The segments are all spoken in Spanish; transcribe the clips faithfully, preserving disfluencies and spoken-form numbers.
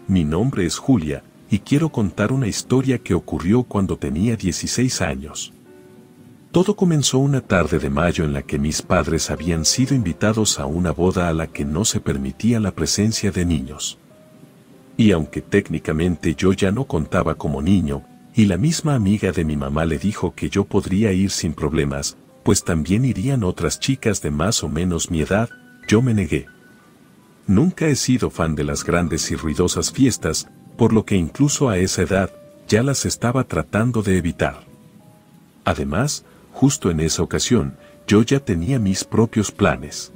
Mi nombre es Julia, y quiero contar una historia que ocurrió cuando tenía dieciséis años. Todo comenzó una tarde de mayo en la que mis padres habían sido invitados a una boda a la que no se permitía la presencia de niños. Y aunque técnicamente yo ya no contaba como niño, y la misma amiga de mi mamá le dijo que yo podría ir sin problemas, pues también irían otras chicas de más o menos mi edad, yo me negué. Nunca he sido fan de las grandes y ruidosas fiestas, por lo que incluso a esa edad, ya las estaba tratando de evitar. Además, justo en esa ocasión, yo ya tenía mis propios planes.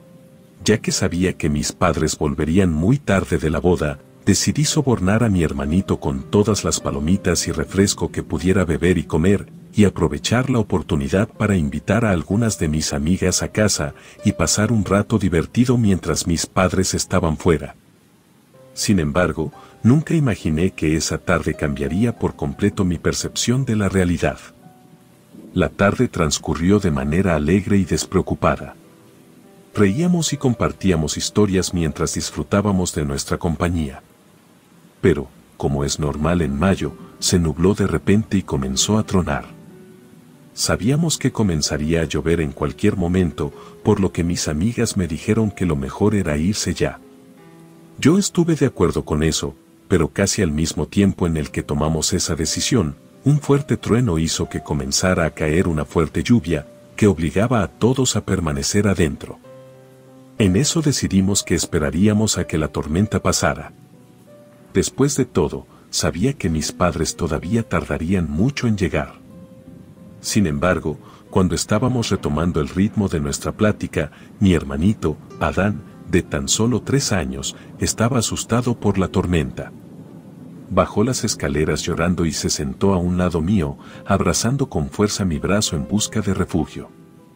Ya que sabía que mis padres volverían muy tarde de la boda, decidí sobornar a mi hermanito con todas las palomitas y refresco que pudiera beber y comer, y aprovechar la oportunidad para invitar a algunas de mis amigas a casa y pasar un rato divertido mientras mis padres estaban fuera. Sin embargo, nunca imaginé que esa tarde cambiaría por completo mi percepción de la realidad. La tarde transcurrió de manera alegre y despreocupada. Reíamos y compartíamos historias mientras disfrutábamos de nuestra compañía. Pero, como es normal en mayo, se nubló de repente y comenzó a tronar. Sabíamos que comenzaría a llover en cualquier momento, por lo que mis amigas me dijeron que lo mejor era irse ya. Yo estuve de acuerdo con eso, pero casi al mismo tiempo en el que tomamos esa decisión, un fuerte trueno hizo que comenzara a caer una fuerte lluvia, que obligaba a todos a permanecer adentro. En eso decidimos que esperaríamos a que la tormenta pasara. Después de todo, sabía que mis padres todavía tardarían mucho en llegar. Sin embargo, cuando estábamos retomando el ritmo de nuestra plática, mi hermanito, Adán, de tan solo tres años, estaba asustado por la tormenta. Bajó las escaleras llorando y se sentó a un lado mío, abrazando con fuerza mi brazo en busca de refugio.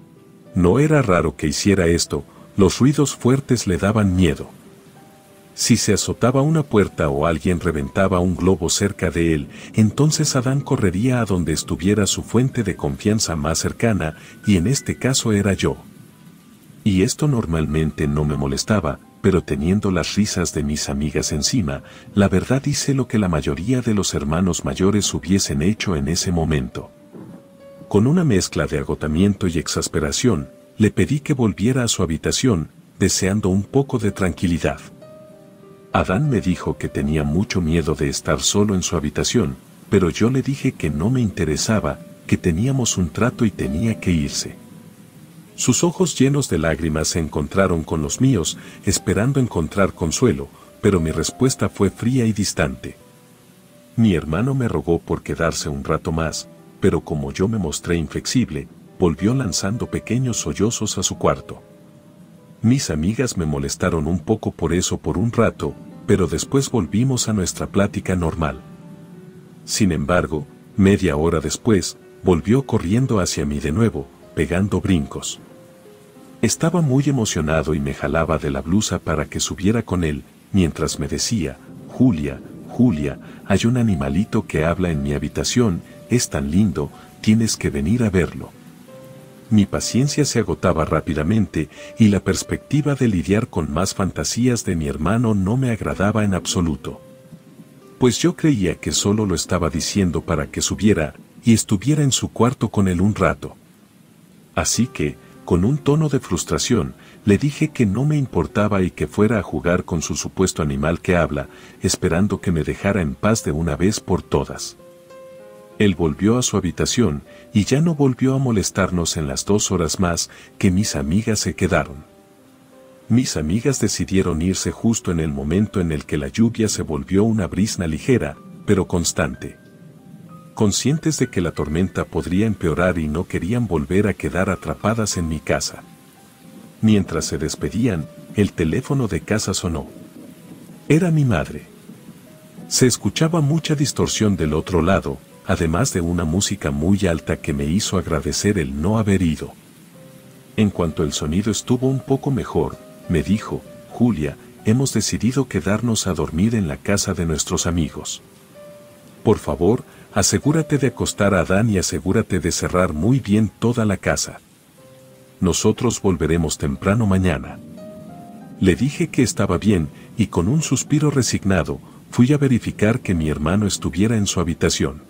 No era raro que hiciera esto, los ruidos fuertes le daban miedo. Si se azotaba una puerta o alguien reventaba un globo cerca de él, entonces Adán correría a donde estuviera su fuente de confianza más cercana, y en este caso era yo. Y esto normalmente no me molestaba, pero teniendo las risas de mis amigas encima, la verdad hice lo que la mayoría de los hermanos mayores hubiesen hecho en ese momento. Con una mezcla de agotamiento y exasperación, le pedí que volviera a su habitación, deseando un poco de tranquilidad. Adán me dijo que tenía mucho miedo de estar solo en su habitación, pero yo le dije que no me interesaba, que teníamos un trato y tenía que irse. Sus ojos llenos de lágrimas se encontraron con los míos, esperando encontrar consuelo, pero mi respuesta fue fría y distante. Mi hermano me rogó por quedarse un rato más, pero como yo me mostré inflexible, volvió lanzando pequeños sollozos a su cuarto. Mis amigas me molestaron un poco por eso por un rato, pero después volvimos a nuestra plática normal. Sin embargo, media hora después, volvió corriendo hacia mí de nuevo, pegando brincos. Estaba muy emocionado y me jalaba de la blusa para que subiera con él, mientras me decía, Julia, Julia, hay un animalito que habla en mi habitación, es tan lindo, tienes que venir a verlo. Mi paciencia se agotaba rápidamente, y la perspectiva de lidiar con más fantasías de mi hermano no me agradaba en absoluto. Pues yo creía que solo lo estaba diciendo para que subiera, y estuviera en su cuarto con él un rato. Así que, con un tono de frustración, le dije que no me importaba y que fuera a jugar con su supuesto animal que habla, esperando que me dejara en paz de una vez por todas. Él volvió a su habitación, y ya no volvió a molestarnos en las dos horas más que mis amigas se quedaron. Mis amigas decidieron irse justo en el momento en el que la lluvia se volvió una brisna ligera, pero constante. Conscientes de que la tormenta podría empeorar y no querían volver a quedar atrapadas en mi casa. Mientras se despedían, el teléfono de casa sonó. Era mi madre. Se escuchaba mucha distorsión del otro lado, además de una música muy alta que me hizo agradecer el no haber ido. En cuanto el sonido estuvo un poco mejor, me dijo, Julia, hemos decidido quedarnos a dormir en la casa de nuestros amigos. Por favor, asegúrate de acostar a Adán y asegúrate de cerrar muy bien toda la casa. Nosotros volveremos temprano mañana. Le dije que estaba bien, y con un suspiro resignado, fui a verificar que mi hermano estuviera en su habitación.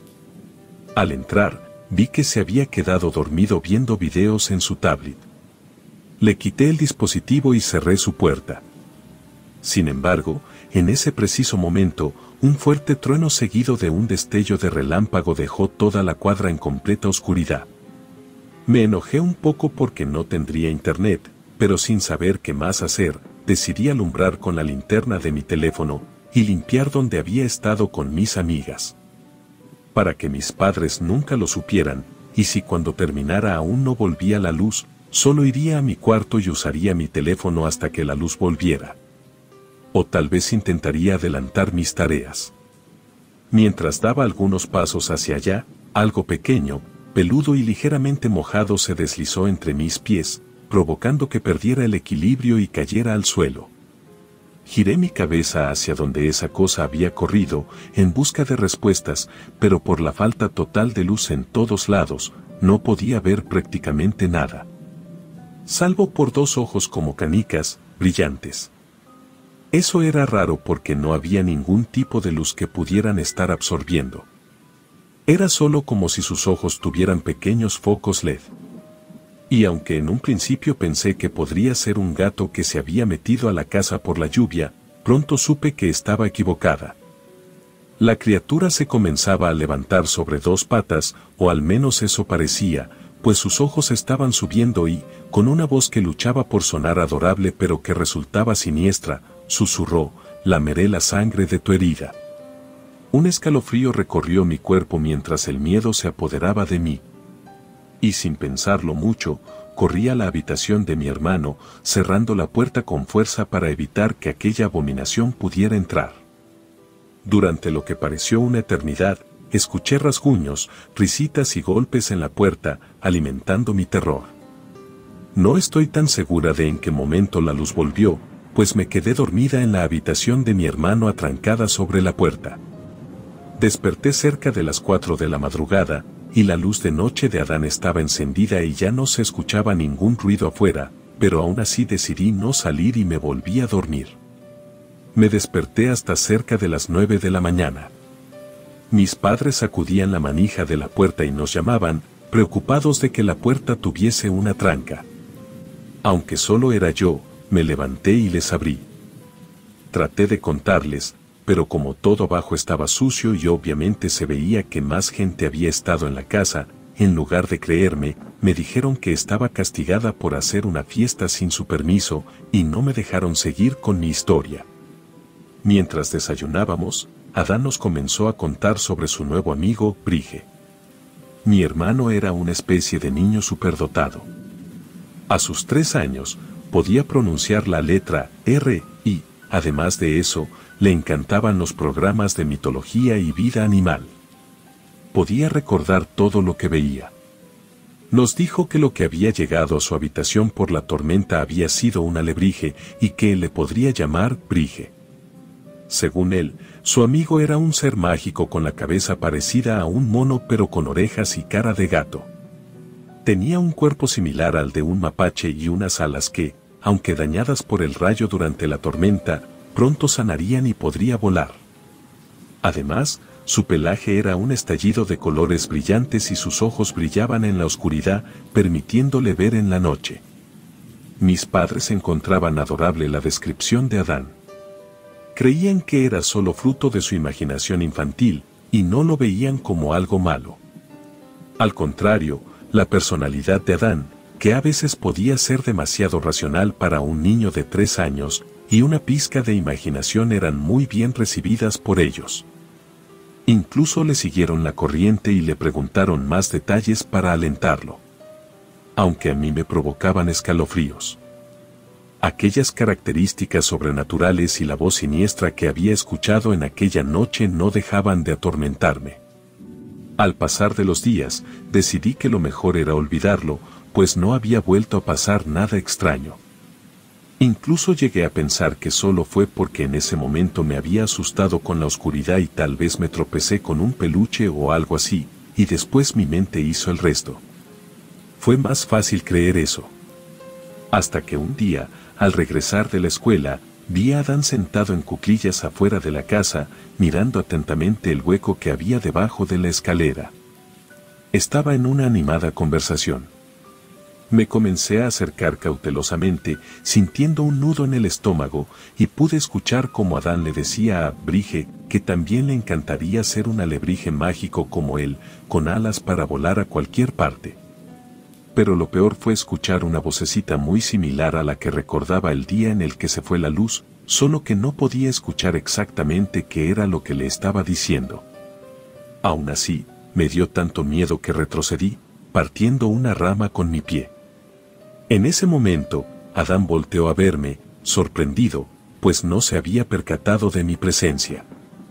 Al entrar, vi que se había quedado dormido viendo videos en su tablet. Le quité el dispositivo y cerré su puerta. Sin embargo, en ese preciso momento, un fuerte trueno seguido de un destello de relámpago dejó toda la cuadra en completa oscuridad. Me enojé un poco porque no tendría internet, pero sin saber qué más hacer, decidí alumbrar con la linterna de mi teléfono y limpiar donde había estado con mis amigas. Para que mis padres nunca lo supieran, y si cuando terminara aún no volvía la luz, solo iría a mi cuarto y usaría mi teléfono hasta que la luz volviera. O tal vez intentaría adelantar mis tareas. Mientras daba algunos pasos hacia allá, algo pequeño, peludo y ligeramente mojado se deslizó entre mis pies, provocando que perdiera el equilibrio y cayera al suelo. Giré mi cabeza hacia donde esa cosa había corrido, en busca de respuestas, pero por la falta total de luz en todos lados, no podía ver prácticamente nada. Salvo por dos ojos como canicas, brillantes. Eso era raro porque no había ningún tipo de luz que pudieran estar absorbiendo. Era solo como si sus ojos tuvieran pequeños focos L E D. Y aunque en un principio pensé que podría ser un gato que se había metido a la casa por la lluvia, pronto supe que estaba equivocada. La criatura se comenzaba a levantar sobre dos patas, o al menos eso parecía, pues sus ojos estaban subiendo y, con una voz que luchaba por sonar adorable pero que resultaba siniestra, susurró: «Lameré la sangre de tu herida». Un escalofrío recorrió mi cuerpo mientras el miedo se apoderaba de mí. Y sin pensarlo mucho, corrí a la habitación de mi hermano, cerrando la puerta con fuerza para evitar que aquella abominación pudiera entrar. Durante lo que pareció una eternidad, escuché rasguños, risitas y golpes en la puerta, alimentando mi terror. No estoy tan segura de en qué momento la luz volvió, pues me quedé dormida en la habitación de mi hermano atrancada sobre la puerta. Desperté cerca de las cuatro de la madrugada, y la luz de noche de Adán estaba encendida y ya no se escuchaba ningún ruido afuera, pero aún así decidí no salir y me volví a dormir. Me desperté hasta cerca de las nueve de la mañana. Mis padres sacudían la manija de la puerta y nos llamaban, preocupados de que la puerta tuviese una tranca. Aunque solo era yo, me levanté y les abrí. Traté de contarles, pero como todo abajo estaba sucio y obviamente se veía que más gente había estado en la casa, en lugar de creerme, me dijeron que estaba castigada por hacer una fiesta sin su permiso, y no me dejaron seguir con mi historia. Mientras desayunábamos, Adán nos comenzó a contar sobre su nuevo amigo, Brige. Mi hermano era una especie de niño superdotado. A sus tres años, podía pronunciar la letra R, y, además de eso, le encantaban los programas de mitología y vida animal. Podía recordar todo lo que veía. Nos dijo que lo que había llegado a su habitación por la tormenta había sido un alebrije y que le podría llamar Brige. Según él, su amigo era un ser mágico con la cabeza parecida a un mono pero con orejas y cara de gato. Tenía un cuerpo similar al de un mapache y unas alas que, aunque dañadas por el rayo durante la tormenta, pronto sanarían y podría volar. Además, su pelaje era un estallido de colores brillantes y sus ojos brillaban en la oscuridad, permitiéndole ver en la noche. Mis padres encontraban adorable la descripción de Adán. Creían que era solo fruto de su imaginación infantil, y no lo veían como algo malo. Al contrario, la personalidad de Adán, que a veces podía ser demasiado racional para un niño de tres años, y una pizca de imaginación eran muy bien recibidas por ellos. Incluso le siguieron la corriente y le preguntaron más detalles para alentarlo. Aunque a mí me provocaban escalofríos. Aquellas características sobrenaturales y la voz siniestra que había escuchado en aquella noche no dejaban de atormentarme. Al pasar de los días, decidí que lo mejor era olvidarlo, pues no había vuelto a pasar nada extraño. Incluso llegué a pensar que solo fue porque en ese momento me había asustado con la oscuridad y tal vez me tropecé con un peluche o algo así, y después mi mente hizo el resto. Fue más fácil creer eso. Hasta que un día, al regresar de la escuela, Vi a Adán sentado en cuclillas afuera de la casa, mirando atentamente el hueco que había debajo de la escalera. Estaba en una animada conversación. Me comencé a acercar cautelosamente, sintiendo un nudo en el estómago, y pude escuchar cómo Adán le decía a Brige que también le encantaría ser un alebrije mágico como él, con alas para volar a cualquier parte. Pero lo peor fue escuchar una vocecita muy similar a la que recordaba el día en el que se fue la luz, solo que no podía escuchar exactamente qué era lo que le estaba diciendo. Aún así, me dio tanto miedo que retrocedí, partiendo una rama con mi pie. En ese momento, Adán volteó a verme, sorprendido, pues no se había percatado de mi presencia.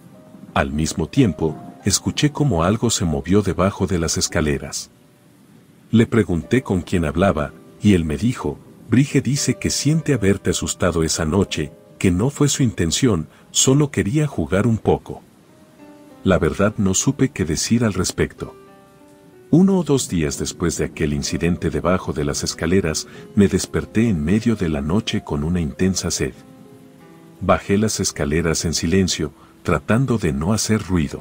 Al mismo tiempo, escuché como algo se movió debajo de las escaleras. Le pregunté con quién hablaba, y él me dijo, Brige dice que siente haberte asustado esa noche, que no fue su intención, solo quería jugar un poco. La verdad no supe qué decir al respecto. Uno o dos días después de aquel incidente debajo de las escaleras, me desperté en medio de la noche con una intensa sed. Bajé las escaleras en silencio, tratando de no hacer ruido.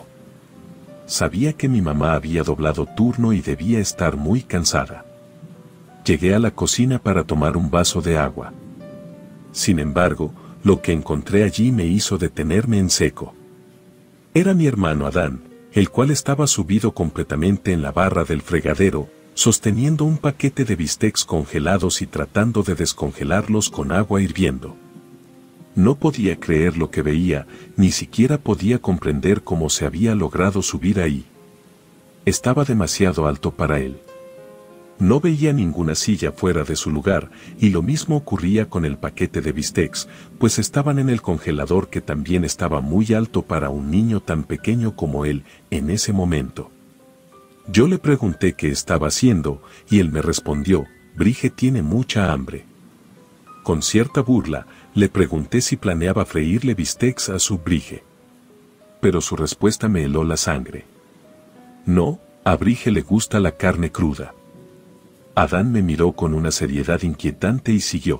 Sabía que mi mamá había doblado turno y debía estar muy cansada. Llegué a la cocina para tomar un vaso de agua. Sin embargo, lo que encontré allí me hizo detenerme en seco. Era mi hermano Adán, el cual estaba subido completamente en la barra del fregadero, sosteniendo un paquete de bistecs congelados y tratando de descongelarlos con agua hirviendo. No podía creer lo que veía, ni siquiera podía comprender cómo se había logrado subir ahí. Estaba demasiado alto para él. No veía ninguna silla fuera de su lugar, y lo mismo ocurría con el paquete de bistecs, pues estaban en el congelador que también estaba muy alto para un niño tan pequeño como él en ese momento. Yo le pregunté qué estaba haciendo, y él me respondió, Brige tiene mucha hambre. Con cierta burla, le pregunté si planeaba freírle bistecs a su Brige. Pero su respuesta me heló la sangre. No, a Brige le gusta la carne cruda. Adán me miró con una seriedad inquietante y siguió.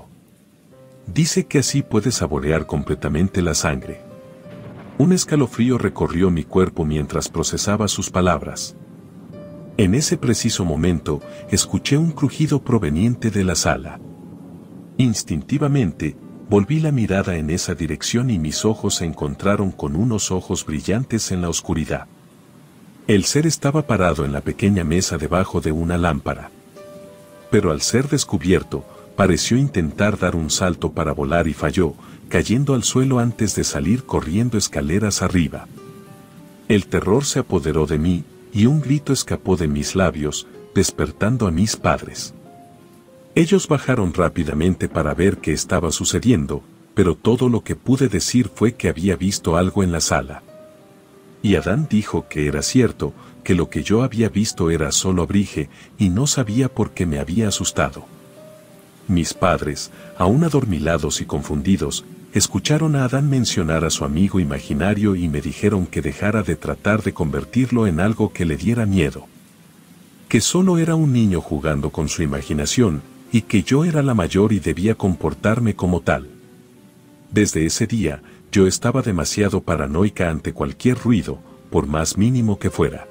Dice que así puede saborear completamente la sangre. Un escalofrío recorrió mi cuerpo mientras procesaba sus palabras. En ese preciso momento, escuché un crujido proveniente de la sala. Instintivamente, volví la mirada en esa dirección y mis ojos se encontraron con unos ojos brillantes en la oscuridad. El ser estaba parado en la pequeña mesa debajo de una lámpara. Pero al ser descubierto, pareció intentar dar un salto para volar y falló, cayendo al suelo antes de salir corriendo escaleras arriba. El terror se apoderó de mí, y un grito escapó de mis labios, despertando a mis padres. Ellos bajaron rápidamente para ver qué estaba sucediendo, pero todo lo que pude decir fue que había visto algo en la sala. Y Adán dijo que era cierto, que lo que yo había visto era solo a Brige, y no sabía por qué me había asustado. Mis padres, aún adormilados y confundidos, escucharon a Adán mencionar a su amigo imaginario y me dijeron que dejara de tratar de convertirlo en algo que le diera miedo. Que solo era un niño jugando con su imaginación, y que yo era la mayor y debía comportarme como tal. Desde ese día, yo estaba demasiado paranoica ante cualquier ruido, por más mínimo que fuera.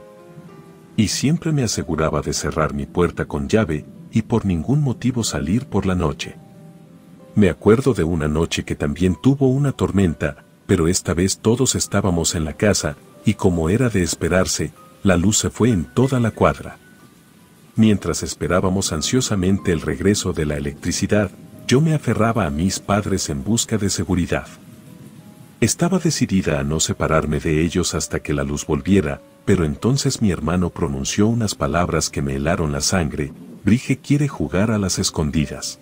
Y siempre me aseguraba de cerrar mi puerta con llave, y por ningún motivo salir por la noche. Me acuerdo de una noche que también tuvo una tormenta, pero esta vez todos estábamos en la casa, y como era de esperarse, la luz se fue en toda la cuadra. Mientras esperábamos ansiosamente el regreso de la electricidad, yo me aferraba a mis padres en busca de seguridad. Estaba decidida a no separarme de ellos hasta que la luz volviera, pero entonces mi hermano pronunció unas palabras que me helaron la sangre. Brige quiere jugar a las escondidas.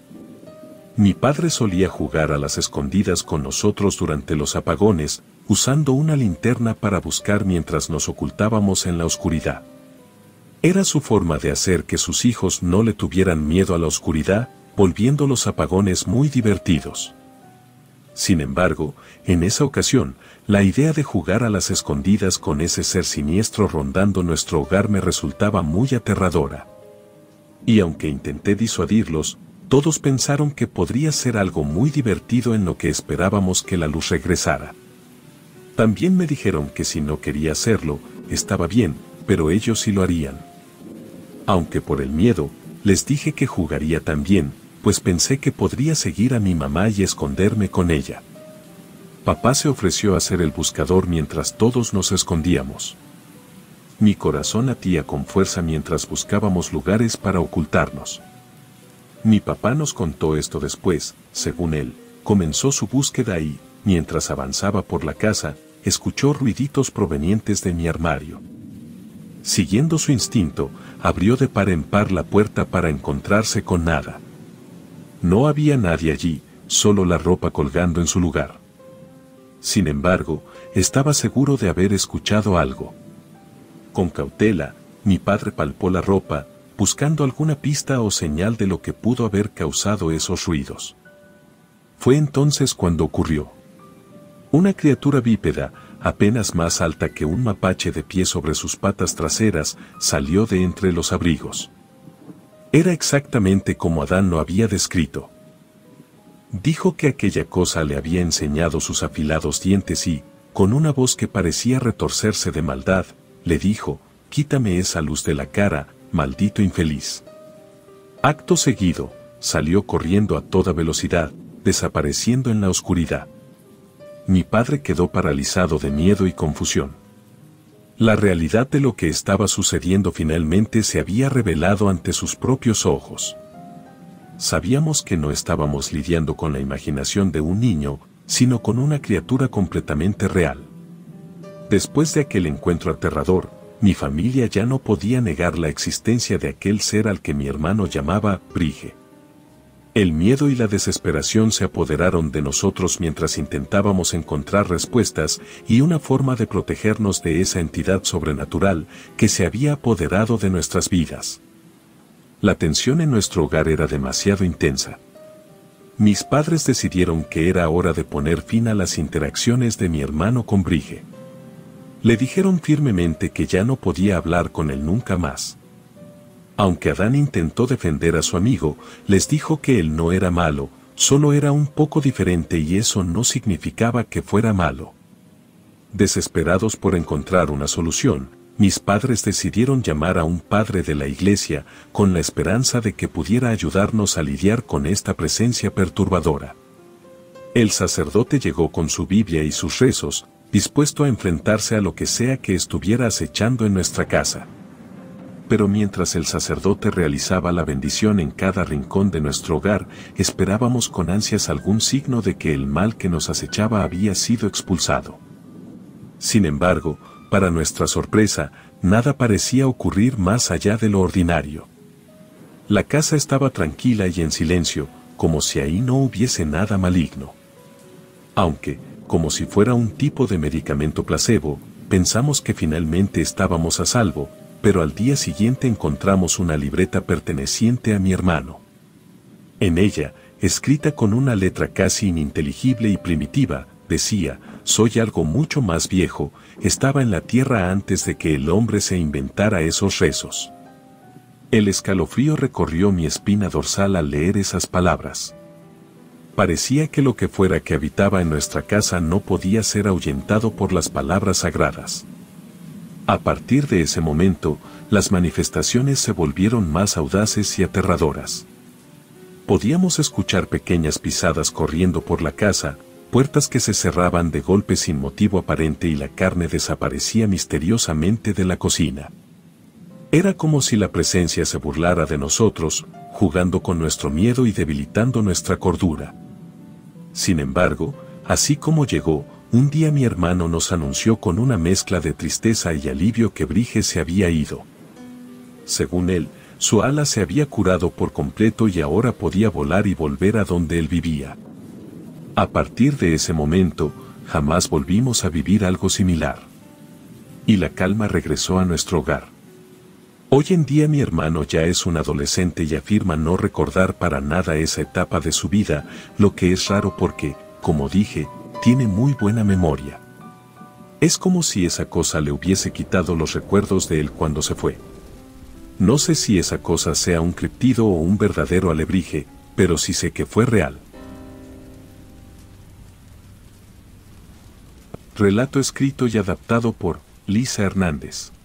Mi padre solía jugar a las escondidas con nosotros durante los apagones, usando una linterna para buscar mientras nos ocultábamos en la oscuridad. Era su forma de hacer que sus hijos no le tuvieran miedo a la oscuridad, volviendo los apagones muy divertidos. Sin embargo, en esa ocasión, la idea de jugar a las escondidas con ese ser siniestro rondando nuestro hogar me resultaba muy aterradora. Y aunque intenté disuadirlos, todos pensaron que podría ser algo muy divertido en lo que esperábamos que la luz regresara. También me dijeron que si no quería hacerlo, estaba bien, pero ellos sí lo harían. Aunque por el miedo, les dije que jugaría también, pues pensé que podría seguir a mi mamá y esconderme con ella. Papá se ofreció a ser el buscador mientras todos nos escondíamos. Mi corazón latía con fuerza mientras buscábamos lugares para ocultarnos. Mi papá nos contó esto después. Según él, comenzó su búsqueda y, mientras avanzaba por la casa, escuchó ruiditos provenientes de mi armario. Siguiendo su instinto, abrió de par en par la puerta para encontrarse con nada. No había nadie allí, solo la ropa colgando en su lugar. Sin embargo, estaba seguro de haber escuchado algo. Con cautela, mi padre palpó la ropa, buscando alguna pista o señal de lo que pudo haber causado esos ruidos. Fue entonces cuando ocurrió. Una criatura bípeda, apenas más alta que un mapache de pie sobre sus patas traseras, salió de entre los abrigos. Era exactamente como Adán lo había descrito. Dijo que aquella cosa le había enseñado sus afilados dientes y, con una voz que parecía retorcerse de maldad, le dijo: «Quítame esa luz de la cara, maldito infeliz». Acto seguido, salió corriendo a toda velocidad, desapareciendo en la oscuridad. Mi padre quedó paralizado de miedo y confusión. La realidad de lo que estaba sucediendo finalmente se había revelado ante sus propios ojos. Sabíamos que no estábamos lidiando con la imaginación de un niño, sino con una criatura completamente real. Después de aquel encuentro aterrador, mi familia ya no podía negar la existencia de aquel ser al que mi hermano llamaba Brige. El miedo y la desesperación se apoderaron de nosotros mientras intentábamos encontrar respuestas y una forma de protegernos de esa entidad sobrenatural que se había apoderado de nuestras vidas. La tensión en nuestro hogar era demasiado intensa. Mis padres decidieron que era hora de poner fin a las interacciones de mi hermano con Brige. Le dijeron firmemente que ya no podía hablar con él nunca más. Aunque Adán intentó defender a su amigo, les dijo que él no era malo, solo era un poco diferente y eso no significaba que fuera malo. Desesperados por encontrar una solución, mis padres decidieron llamar a un padre de la iglesia con la esperanza de que pudiera ayudarnos a lidiar con esta presencia perturbadora. El sacerdote llegó con su Biblia y sus rezos, dispuesto a enfrentarse a lo que sea que estuviera acechando en nuestra casa. Pero mientras el sacerdote realizaba la bendición en cada rincón de nuestro hogar, esperábamos con ansias algún signo de que el mal que nos acechaba había sido expulsado. Sin embargo, para nuestra sorpresa, nada parecía ocurrir más allá de lo ordinario. La casa estaba tranquila y en silencio, como si ahí no hubiese nada maligno. Aunque, como si fuera un tipo de medicamento placebo, pensamos que finalmente estábamos a salvo, pero al día siguiente encontramos una libreta perteneciente a mi hermano. En ella, escrita con una letra casi ininteligible y primitiva, decía: «Soy algo mucho más viejo, estaba en la tierra antes de que el hombre se inventara esos rezos». El escalofrío recorrió mi espina dorsal al leer esas palabras. Parecía que lo que fuera que habitaba en nuestra casa no podía ser ahuyentado por las palabras sagradas. A partir de ese momento, las manifestaciones se volvieron más audaces y aterradoras. Podíamos escuchar pequeñas pisadas corriendo por la casa, puertas que se cerraban de golpe sin motivo aparente y la carne desaparecía misteriosamente de la cocina. Era como si la presencia se burlara de nosotros, jugando con nuestro miedo y debilitando nuestra cordura. Sin embargo, así como llegó, un día mi hermano nos anunció con una mezcla de tristeza y alivio que Brige se había ido. Según él, su ala se había curado por completo y ahora podía volar y volver a donde él vivía. A partir de ese momento, jamás volvimos a vivir algo similar. Y la calma regresó a nuestro hogar. Hoy en día mi hermano ya es un adolescente y afirma no recordar para nada esa etapa de su vida, lo que es raro porque, como dije, tiene muy buena memoria. Es como si esa cosa le hubiese quitado los recuerdos de él cuando se fue. No sé si esa cosa sea un criptido o un verdadero alebrije, pero sí sé que fue real. Relato escrito y adaptado por Lisa Hernández.